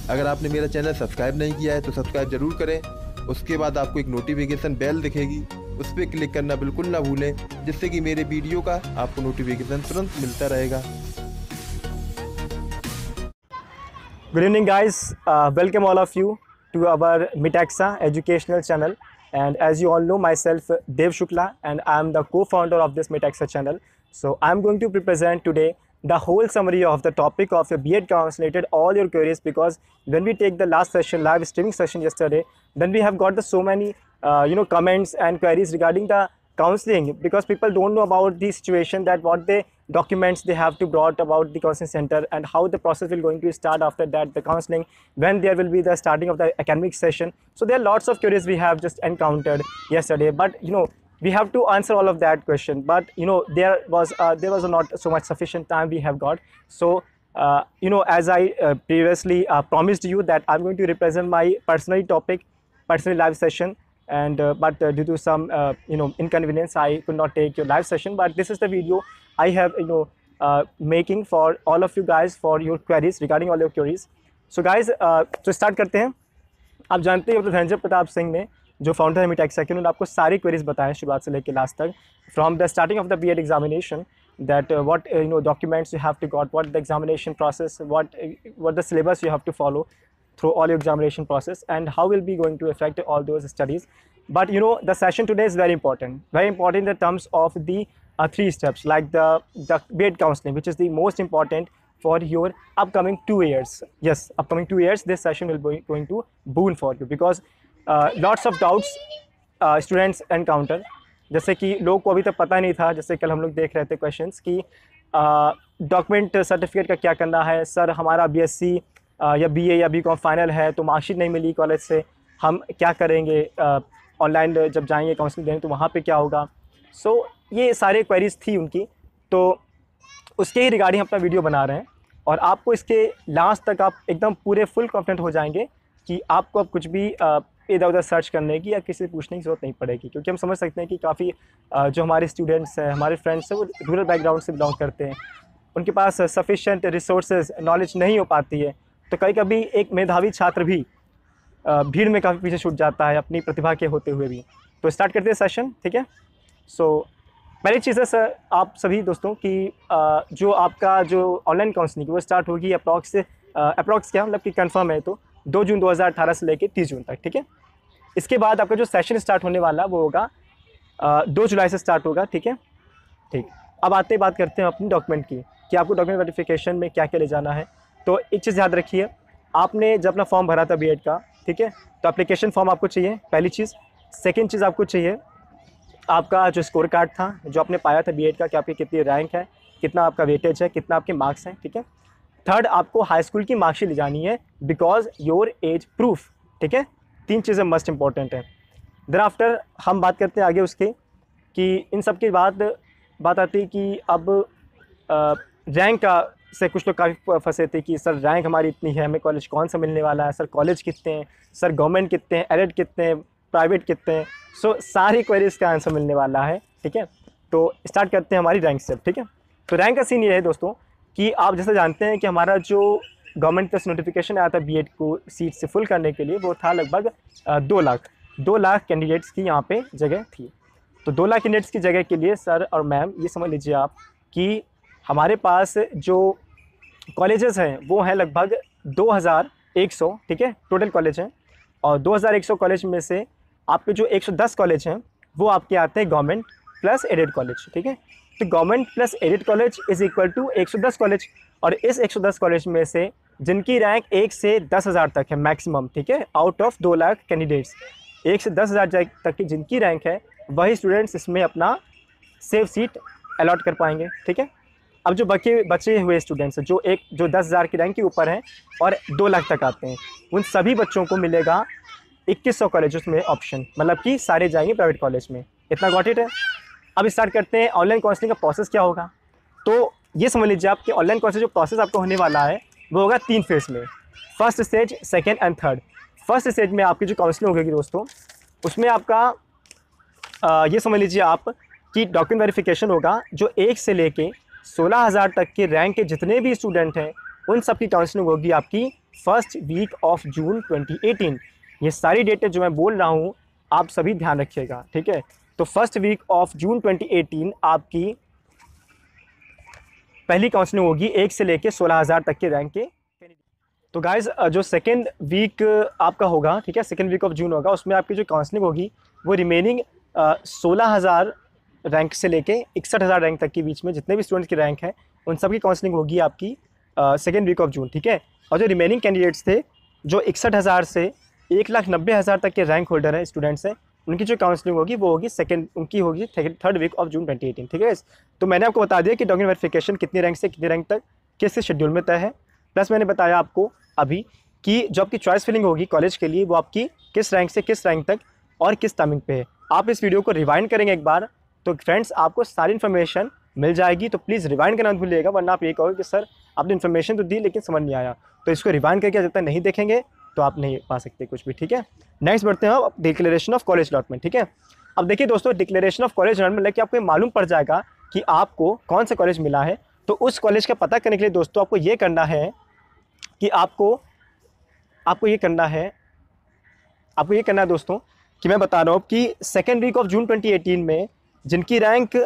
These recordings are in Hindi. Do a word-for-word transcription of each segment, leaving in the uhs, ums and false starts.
अगर आपने मेरा चैनल सब्सक्राइब नहीं किया है तो सब्सक्राइब जरूर करें। उसके बाद आपको एक नोटिफिकेशन बेल दिखेगी, उस पर क्लिक करना बिल्कुल ना भूलें, जिससे कि मेरे वीडियो का आपको नोटिफिकेशन तुरंत मिलता रहेगा। Good evening guys, uh, welcome all of you to our Mitaxa educational channel, and as you all know, myself Dev Shukla and I am the co-founder of this Mitaxa channel. So I am going to present today the whole summary of the topic of your B Ed counseling related all your queries, because when we take the last session, live streaming session yesterday, then we have got the so many uh, you know comments and queries regarding the counseling, because people don't know about the situation, that what they documents they have to brought about the counseling center and how the process will going to start after that the counseling, when there will be the starting of the academic session. So there are lots of queries we have just encountered yesterday, but you know we have to answer all of that question, but you know there was uh, there was not so much sufficient time we have got. So uh, you know as I uh, previously uh, promised you that I'm going to represent my personal topic, personal live session, and uh, but uh, due to some uh, you know inconvenience I could not take your live session, but this is the video I have you know uh, making for all of you guys for your queries, regarding all your queries. So guys, uh, तो स्टार्ट करते हैं। आप जानते हैं धनंजय प्रताप सिंह ने, जो फाउंडर है मिटैक्सा के, उन्होंने आपको सारी क्वेरीज बताएं शुरुआत से लेकर लास्ट तक, from the starting of the B Ed examination, that uh, what uh, you know documents you have to got, what the examination process, what uh, what the syllabus you have to follow through all your examination process, and how will be going to affect all those studies. But you know the session today is very important, very important in the terms of the uh, three steps, like the the B Ed counseling, which is the most important for your upcoming two years. Yes, upcoming two years, this session will be going to boon for you, because uh, lots of doubts uh, students encounter. जैसे कि लोग को अभी तक पता नहीं था, जैसे कल हम लोग देख रहे थे क्वेश्चंस कि डॉक्यूमेंट सर्टिफिकेट का क्या करना है। सर हमारा बीएससी या बीए या बीकॉम फाइनल है तो मार्कशीट नहीं मिली कॉलेज से, हम क्या करेंगे, ऑनलाइन जब जाएंगे काउंसलिंग देने तो वहाँ पे क्या होगा। सो so, ये सारे क्वेरीज थी उनकी, तो उसके ही रिगार्डिंग अपना वीडियो बना रहे हैं, और आपको इसके लास्ट तक आप एकदम पूरे फुल कॉन्फिडेंट हो जाएंगे कि आपको अब कुछ भी इधर उधर सर्च करने की या किसी से पूछने की ज़रूरत नहीं पड़ेगी, क्योंकि हम समझ सकते हैं कि काफ़ी जो हमारे स्टूडेंट्स हैं, हमारे फ्रेंड्स हैं, वो रूरल बैकग्राउंड से बिलोंग करते हैं, उनके पास सफिशेंट रिसोर्सेज नॉलेज नहीं हो पाती है, तो कभी कभी एक मेधावी छात्र भी भीड़ में काफ़ी पीछे छूट जाता है अपनी प्रतिभा के होते हुए भी। तो स्टार्ट करते हैं सेशन, ठीक है। सो पहली चीज़ है सर आप सभी दोस्तों की जो आपका जो ऑनलाइन काउंसलिंग वो स्टार्ट होगी अप्रॉक्स से अप्रॉक्स क्या मतलब कि कंफर्म है तो दो जून दो हज़ार अठारह से लेकर तीस जून तक, ठीक है। इसके बाद आपका जो सेशन स्टार्ट होने वाला वो होगा दो जुलाई से स्टार्ट होगा, ठीक है। ठीक, अब आते बात करते हैं अपनी डॉक्यूमेंट की कि आपको डॉक्यूमेंट वेरिफिकेशन में क्या क्या ले जाना है। तो एक चीज़ याद रखिए, आपने जब अपना फॉर्म भरा था बी एड का, ठीक है, तो एप्लीकेशन फॉर्म आपको चाहिए, पहली चीज़। सेकेंड चीज़ आपको चाहिए आपका जो स्कोर कार्ड था जो आपने पाया था बी एड का, कि आपकी कितनी रैंक है, कितना आपका वेटेज है, कितना आपके मार्क्स हैं, ठीक है। थर्ड, आपको हाई स्कूल की मार्कशीट ले जानी है, बिकॉज योर एज प्रूफ, ठीक है। तीन चीज़ें मस्ट इंपॉर्टेंट हैं। देन आफ्टर हम बात करते हैं आगे उसके कि इन सब के बाद बात आती है कि अब रैंक का से कुछ लोग काफ़ी फंसे थे कि सर रैंक हमारी इतनी है, हमें कॉलेज कौन सा मिलने वाला है, सर कॉलेज कितने हैं, सर गवर्नमेंट कितने हैं, एडेड कितने हैं, प्राइवेट कितने हैं। सो so, सारी क्वेरीज का आंसर मिलने वाला है, ठीक है। तो स्टार्ट करते हैं हमारी रैंक से, ठीक है। तो रैंक का सीन ये है दोस्तों कि आप जैसे जानते हैं कि हमारा जो गवर्नमेंट का नोटिफिकेशन आया था बी एड को सीट से फुल करने के लिए, वो था लगभग दो लाख दो लाख कैंडिडेट्स की यहाँ पे जगह थी। तो दो लाख कैंडिडेट्स की जगह के लिए सर और मैम ये समझ लीजिए आप कि हमारे पास जो कॉलेजेस हैं वो हैं लगभग दो हज़ार एक सौ, ठीक है, टोटल कॉलेज हैं। और दो हज़ार एक सौ कॉलेज में से आपके जो एक सौ दस कॉलेज हैं वो आपके आते हैं गवर्नमेंट प्लस एडेड कॉलेज, ठीक है। तो government plus aided college is equal to एक सौ दस कॉलेज, और इस एक सौ दस कॉलेज में से जिनकी रैंक एक से दस हज़ार तक है मैक्सिमम, ठीक है, आउट ऑफ दो लाख कैंडिडेट्स, एक से दस हज़ार तक की जिनकी रैंक है वही स्टूडेंट्स इसमें अपना सेफ सीट अलॉट कर पाएंगे, ठीक है। अब जो बचे बचे हुए स्टूडेंट्स जो एक जो दस हज़ार की रैंक के ऊपर हैं और दो लाख तक आते हैं, उन सभी बच्चों को मिलेगा इक्कीस सौ कॉलेज में ऑप्शन, मतलब कि सारे जाएंगे प्राइवेट कॉलेज में। इतना गॉट इट है। अब स्टार्ट करते हैं ऑनलाइन काउंसलिंग का प्रोसेस क्या होगा। तो ये समझ लीजिए आप कि ऑनलाइन काउंसलिंग जो प्रोसेस आपको होने वाला है वो होगा तीन फेज में, first stage, second and third. First stage में आपकी जो काउंसलिंग होगी दोस्तों, उसमें आपका आ, ये समझ लीजिए आप कि डॉक्यूमेंट वेरिफिकेशन होगा, जो एक से लेके सोलह हज़ार तक के रैंक के जितने भी स्टूडेंट हैं उन सब की काउंसलिंग होगी आपकी first week of June twenty eighteen. ये सारी डेटें जो मैं बोल रहा हूँ आप सभी ध्यान रखिएगा, ठीक है। तो first week of June twenty eighteen आपकी पहली काउंसलिंग होगी एक से लेके सोलह हज़ार तक के रैंक के। तो गाइज जो सेकेंड वीक आपका होगा, ठीक है, सेकेंड वीक ऑफ जून होगा, उसमें आपकी जो काउंसलिंग होगी वो रिमेनिंग सोलह हज़ार रैंक से लेके इकसठ हज़ार रैंक तक के बीच में जितने भी स्टूडेंट्स की रैंक है उन सब की काउंसलिंग होगी आपकी सेकेंड वीक ऑफ जून, ठीक है। और जो रिमेनिंग कैंडिडेट्स थे जो इकसठ हज़ार से एक लाख नब्बे हज़ार तक के रैंक होल्डर हैं स्टूडेंट्स हैं, उनकी जो काउंसलिंग होगी वो होगी सेकंड उनकी होगी third week of June twenty eighteen, ठीक है। तो मैंने आपको बता दिया कि डॉक्यूमेंट वेरिफिकेशन कितनी रैंक से कितनी रैंक तक किस शेड्यूल में तय है। प्लस मैंने बताया आपको अभी कि जो आपकी चॉइस फिलिंग होगी कॉलेज के लिए वो आपकी किस रैंक से किस रैंक तक और किस टाइमिंग पे है। आप इस वीडियो को रिवाइंड करेंगे एक बार तो फ्रेंड्स आपको सारी इन्फॉर्मेशन मिल जाएगी। तो प्लीज़ रिवाइंड करना मत भूलिएगा, वरना आप ये कहोगे कि सर आपने इन्फॉर्मेशन तो दी लेकिन समझ नहीं आया। तो इसको रिवाइंड करके जब तक नहीं देखेंगे तो आप नहीं पा सकते कुछ भी, ठीक है। नेक्स्ट बढ़ते हैं अब डिक्लेरेशन ऑफ कॉलेज अलॉटमेंट, ठीक है। अब देखिए दोस्तों, डिक्लेरेशन ऑफ कॉलेज अलॉटमेंट लेके आपको मालूम पड़ जाएगा कि आपको कौन सा कॉलेज मिला है। तो उस कॉलेज का पता करने के लिए दोस्तों आपको ये करना है कि आपको आपको ये करना है आपको ये करना है दोस्तों कि मैं बता रहा हूँ कि second week of June twenty eighteen में जिनकी रैंक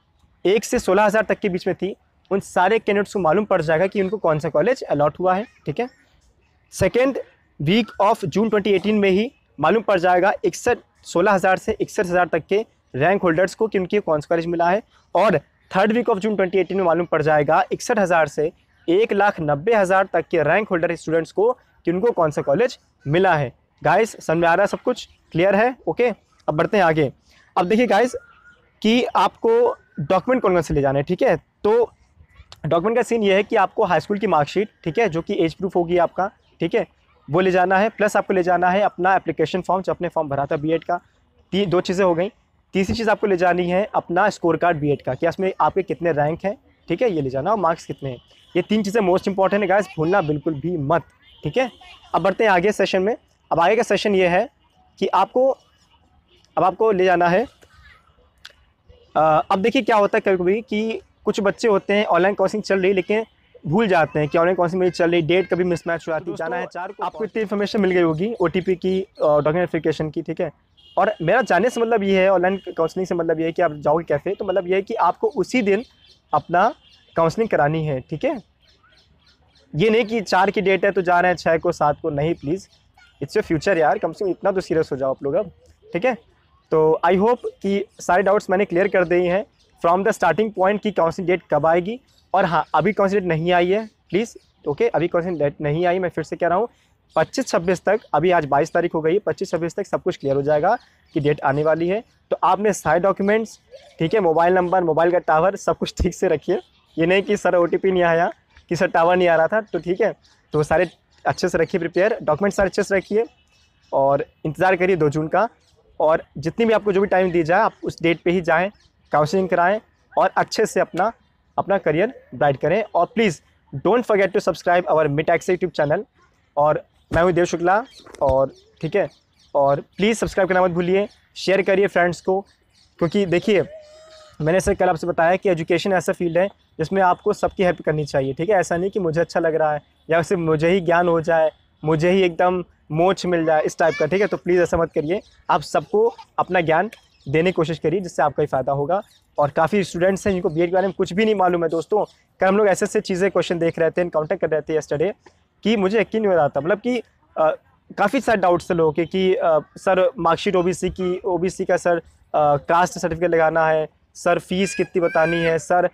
एक से सोलह हज़ार तक के बीच में थी उन सारे कैंडिडेट्स को मालूम पड़ जाएगा कि उनको कौन सा कॉलेज अलॉट हुआ है, ठीक है। Second week of June twenty eighteen में ही मालूम पड़ जाएगा इकसठ सोलह हज़ार से इकसठ हज़ार तक के रैंक होल्डर्स को कि उनकी कौन सा कॉलेज मिला है। और third week of June twenty eighteen में मालूम पड़ जाएगा इकसठ हज़ार से एक लाख नब्बे हज़ार तक के रैंक होल्डर स्टूडेंट्स को कि उनको कौन सा कॉलेज मिला है। गाइस समझ में आ रहा है, सब कुछ क्लियर है, ओके। अब बढ़ते हैं आगे। अब देखिए गाइस कि आपको डॉक्यूमेंट कौन कौन से ले जाने हैं, ठीक है। तो डॉक्यूमेंट का सीन ये है कि आपको हाई स्कूल की मार्कशीट, ठीक है, जो कि एज प्रूफ होगी आपका, ठीक है, वो ले जाना है। प्लस आपको ले जाना है अपना एप्लीकेशन फॉर्म जो अपने फॉर्म भरा था बीएड का। ती दो चीज़ें हो गई। तीसरी चीज़ आपको ले जानी है अपना स्कोर कार्ड बीएड का, कि इसमें आपके कितने रैंक हैं, ठीक है, ये ले जाना और मार्क्स कितने हैं। ये तीन चीज़ें मोस्ट इंपॉर्टेंट है गाइस, भूलना बिल्कुल भी मत, ठीक है। अब बढ़ते हैं आगे सेशन में। अब आगे का सेशन ये है कि आपको अब आपको ले जाना है आ, अब देखिए क्या होता है कभी कभी कि कुछ बच्चे होते हैं ऑनलाइन कोचिंग चल रही लेकिन भूल जाते हैं कि ऑनलाइन कोचिंग मेरी चल रही, डेट कभी मिसमैच हो जाती है। जाना है चार को आपको इतनी इन्फॉर्मेशन मिल गई होगी ओटीपी की, डॉक्यूमेंट वेरिफिकेशन की, ठीक है। और मेरा जाने से मतलब ये है, ऑनलाइन काउंसलिंग से मतलब ये है कि आप जाओगे कैफ़े तो मतलब ये है कि आपको उसी दिन अपना काउंसलिंग करानी है, ठीक है। ये नहीं कि चार की डेट है तो जा रहे हैं छः को सात को, नहीं प्लीज़, इट्स योर फ्यूचर यार, कम से कम इतना तो सीरियस हो जाओ आप लोग अब, ठीक है। तो आई होप कि सारे डाउट्स मैंने क्लियर कर दिए हैं फ्रॉम द स्टार्टिंग पॉइंट की काउंसलिंग डेट कब आएगी। और हाँ, अभी काउंसलिंग डेट नहीं आई है प्लीज़, ओके, अभी काउंसलिंग डेट नहीं आई, मैं फिर से कह रहा हूँ पच्चीस छब्बीस तक, अभी आज बाईस तारीख हो गई है, पच्चीस छब्बीस तक सब कुछ क्लियर हो जाएगा कि डेट आने वाली है। तो आपने सारे डॉक्यूमेंट्स, ठीक है, मोबाइल नंबर, मोबाइल का टावर, सब कुछ ठीक से रखिए। ये नहीं कि सर ओ टी पी नहीं आया, कि सर टावर नहीं आ रहा था, तो ठीक है, तो सारे अच्छे से रखिए प्रिपेयर, डॉक्यूमेंट सारे अच्छे से रखिए और इंतज़ार करिए दो जून का। और जितनी भी आपको जो भी टाइम दी जाए आप उस डेट पे ही जाएं, काउंसलिंग कराएं और अच्छे से अपना अपना करियर ब्राइट करें। और please don't forget to subscribe our मिटैक्सा यूट्यूब चैनल। और मैं हूँ देव शुक्ला, और ठीक है, और प्लीज़ सब्सक्राइब करना मत भूलिए, शेयर करिए फ्रेंड्स को, क्योंकि देखिए मैंने सर कल आपसे बताया कि एजुकेशन ऐसा फील्ड है जिसमें आपको सबकी हेल्प करनी चाहिए, ठीक है। ऐसा नहीं कि मुझे अच्छा लग रहा है या सिर्फ मुझे ही ज्ञान हो जाए, मुझे ही एकदम मोच मिल जाए इस टाइप का, ठीक है। तो प्लीज़ ऐसा मत करिए, आप सबको अपना ज्ञान देने की कोशिश करिए जिससे आपका ही फ़ायदा होगा। और काफ़ी स्टूडेंट्स हैं जिनको बीएड के बारे में कुछ भी नहीं मालूम है दोस्तों। कल हम लोग ऐसे ऐसे चीज़ें क्वेश्चन देख रहे थे, इनकाउंटर कर रहे थे यस्टरडे, कि मुझे यकीन नहीं हो रहा था, मतलब कि काफ़ी सारे डाउट्स थे लोगों के कि आ, सर मार्कशीट ओबीसी की ओबीसी का सर कास्ट सर्टिफिकेट लगाना है, सर फीस कितनी बतानी है, सर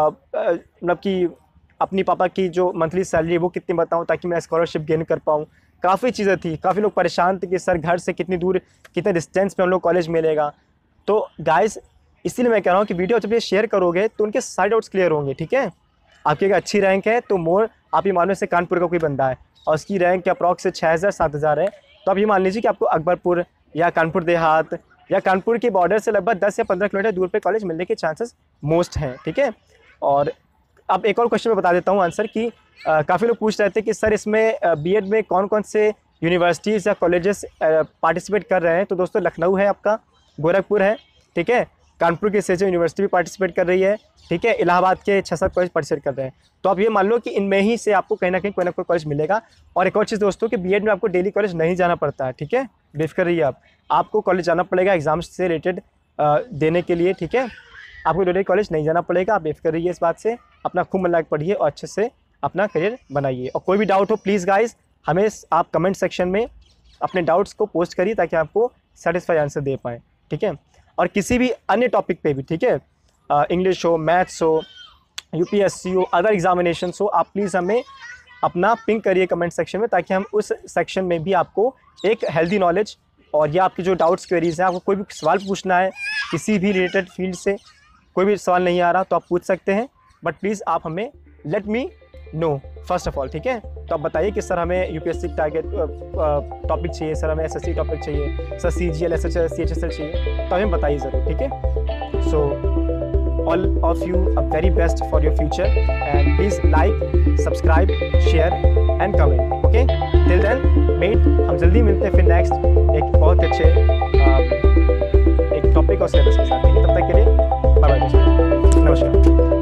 मतलब कि अपनी पापा की जो मंथली सैलरी है वो कितनी बताऊं ताकि मैं स्कॉलरशिप गेन कर पाऊं। काफ़ी चीज़ें थी, काफ़ी लोग परेशान थे कि सर घर से कितनी दूर, कितने डिस्टेंस पे हम लोग कॉलेज मिलेगा। तो गाइस इसीलिए मैं कह रहा हूँ कि वीडियो जब ये शेयर करोगे तो उनके सारे डाउट्स क्लियर होंगे, ठीक है। आपकी अगर अच्छी रैंक है तो मोर, आप ये मान लो से कानपुर का कोई बंदा है और उसकी रैंक अप्रॉक्स से छः हज़ार सात हज़ार है, तो आप ये मान लीजिए कि आपको अकबरपुर या कानपुर देहात या कानपुर के बॉर्डर से लगभग दस या पंद्रह किलोमीटर दूर पे कॉलेज मिलने के चांसेस मोस्ट हैं, ठीक है। और अब एक और क्वेश्चन मैं बता देता हूँ आंसर कि काफ़ी लोग पूछ रहे थे कि सर इसमें बीएड में कौन कौन से यूनिवर्सिटीज़ या कॉलेजेस पार्टिसिपेट कर रहे हैं। तो दोस्तों लखनऊ है आपका, गोरखपुर है, ठीक है, कानपुर की सेजम यूनिवर्सिटी भी पार्टिसिपेट कर रही है, ठीक है, इलाहाबाद के छः सात कॉलेज पार्टिसिपेट कर रहे हैं। तो आप ये मान लो कि इनमें ही से आपको कहीं ना कहीं कोई ना कोई कॉलेज मिलेगा। और एक और चीज़ दोस्तों कि बीएड में आपको डेली कॉलेज नहीं जाना पड़ता है, ठीक है, बेफिक्र रहिए आप, आपको कॉलेज जाना पड़ेगा एग्जाम्स से रिलेटेड देने के लिए, ठीक है, आपको डेली कॉलेज नहीं जाना पड़ेगा, आप बेफिक्र रहिए इस बात से, अपना खूब मन लगा पढ़िए और अच्छे से अपना करियर बनाइए। और कोई भी डाउट हो प्लीज़ गाइज हमें आप कमेंट सेक्शन में अपने डाउट्स को पोस्ट करिए ताकि आपको सेटिस्फाई आंसर दे पाएँ, ठीक है। और किसी भी अन्य टॉपिक पे भी, ठीक है, इंग्लिश हो, मैथ्स हो, यूपीएससी हो, अदर एग्जामिनेशंस हो, आप प्लीज़ हमें अपना पिंक करिए कमेंट सेक्शन में ताकि हम उस सेक्शन में भी आपको एक हेल्दी नॉलेज और या आपकी जो डाउट्स क्वेरीज हैं, आपको कोई भी सवाल पूछना है किसी भी रिलेटेड फील्ड से, कोई भी सवाल नहीं आ रहा तो आप पूछ सकते हैं, बट प्लीज़ आप हमें let me know first of all, ठीक है। तो आप बताइए कि सर हमें यूपीएससी टारगेट टॉपिक चाहिए, सर हमें एसएससी टॉपिक चाहिए, सर सीजीएल, एसएचएल, सीएचएसएल चाहिए, तो हमें बताइए ज़रूर, ठीक है। So all of you a very best for your future and please like, subscribe, share and comment, okay. Till then mate, हम जल्दी मिलते हैं फिर नेक्स्ट एक बहुत अच्छे uh, एक टॉपिक और सिलेबस के साथ, ठीक है। तब तक के लिए बाय बाय दोस्तों, नमस्कार।